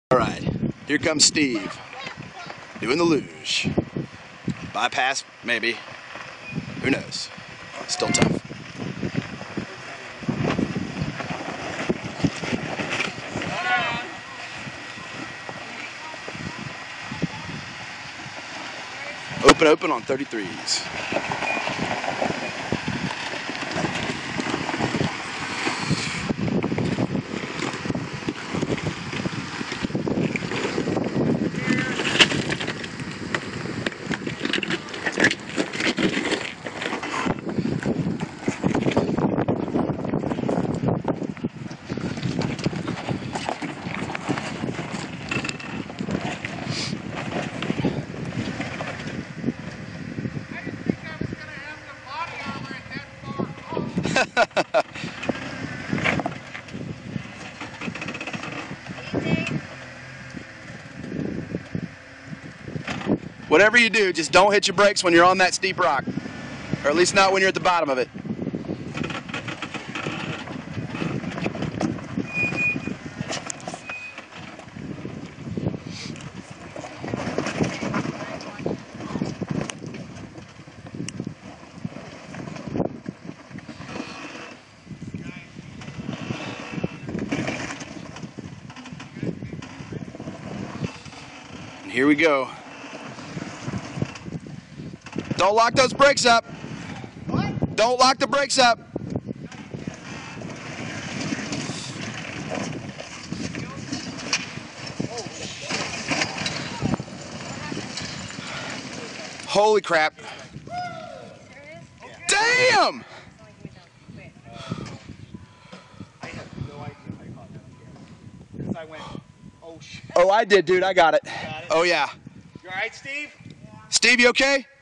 All right, here comes Steve doing the luge. Bypass, maybe. Who knows? Still tough. Open on 33s. Whatever you do, just don't hit your brakes when you're on that steep rock. Or at least not when you're at the bottom of it. And here we go. Don't lock those brakes up. What? Don't lock the brakes up. Holy crap. Damn! I have no idea if I caught that again. Because I went, oh shit. Oh, I did, dude. I got it. Got it? Oh, yeah. You alright, Steve? Steve, you okay?